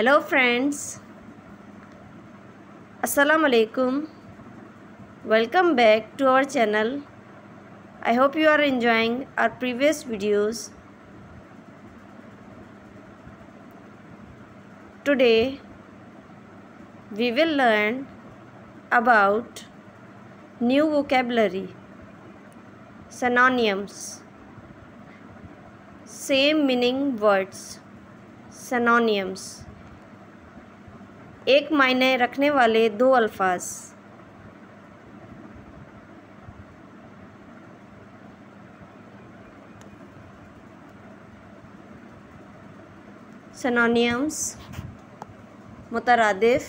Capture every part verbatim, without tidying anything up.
Hello friends, Assalamu alaikum. Welcome back to our channel. I hope you are enjoying our previous videos. Today we will learn about new vocabulary, synonyms, same meaning words, synonyms, एक मायने रखने वाले दो अल्फाज। Synonyms, मुतरादिफ,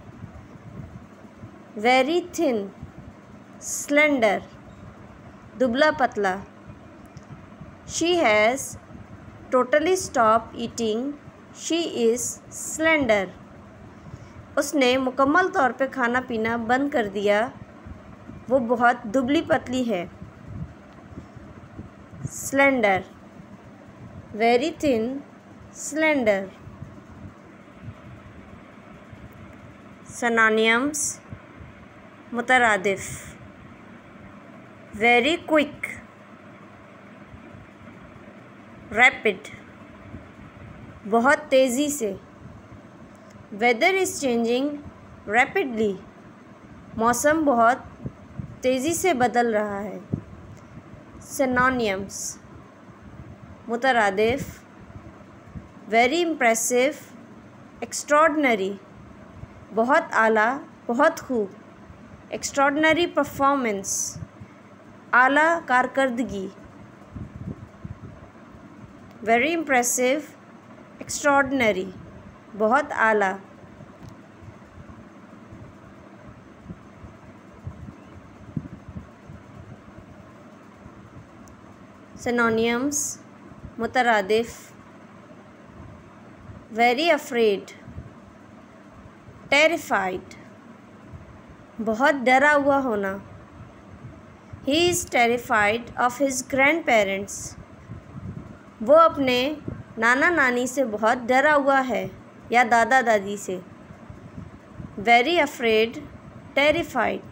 very thin, slender, दुबला पतला। She has totally stop eating, she is slender. उसने मुकम्मल तौर पे खाना पीना बंद कर दिया, वो बहुत दुबली पतली है। Slender, very thin, slender. Synonyms, मुतरादिफ, वेरी क्विक, रैपिड, बहुत तेज़ी से। वेदर इज़ चेंजिंग रैपिडली, मौसम बहुत तेज़ी से बदल रहा है। सिनोनिम्स, मुतरादिफ, वेरी इम्प्रेसिव, एक्स्ट्रॉर्डनरी, बहुत आला, बहुत खूब। एक्स्ट्रॉर्डनरी परफॉर्मेंस, आला कारकर्दगी। वेरी इम्प्रेसिव, एक्स्ट्रॉर्डनरी, बहुत आला। सिनोनिम्स, मुतरादिफ, वेरी अफ्रेड, टेरिफाइड, बहुत डरा हुआ होना। He is terrified of his grandparents, वो अपने नाना नानी से बहुत डरा हुआ है या दादा दादी से। वेरी अफ्रेड, टेरिफाइड,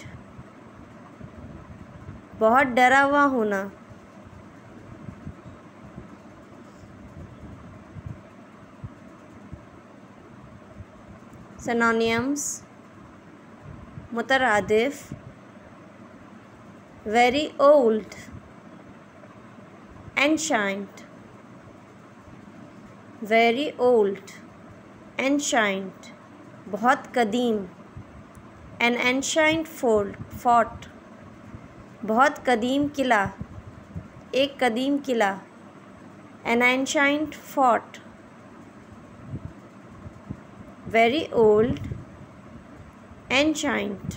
बहुत डरा हुआ होना। सिनोनिम्स, मुतरादिफ, very old, ancient, very old, ancient, बहुत कदीम। एन एंशाइंट फोर्ट फोर्ट, बहुत कदीम किला, एक कदीम किला। An ancient fort, very old, ancient,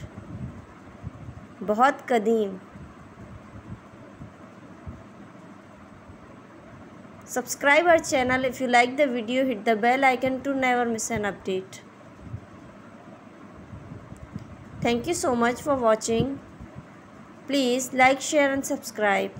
बहुत कदीम। Subscribe our channel. If you like the video, hit the bell icon to never miss an update. Thank you so much for watching. Please like, share and subscribe.